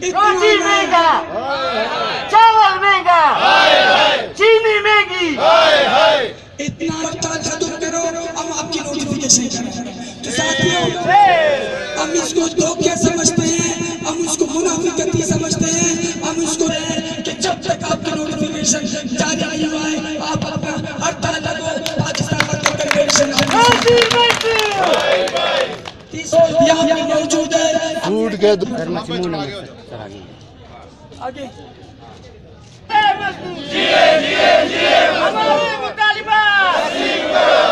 रोटी महंगा, चावल महंगा, चीनी महंगी। इतना चाल खत्म करो, हम आपकी नोटिफिकेशन करें। तो साथियों, हम इसको धोखे समझते हैं, हम उसको मुनाफिकती समझते हैं, हम उसको कि जब तक आपकी नोटिफिकेशन जारी नहीं हुआ है आप अपना हड़ताल लगो। पाकिस्तान कन्फेडरेशन यहाँ पे मौजूद है। फूड के आगे हमारे मुतालिबात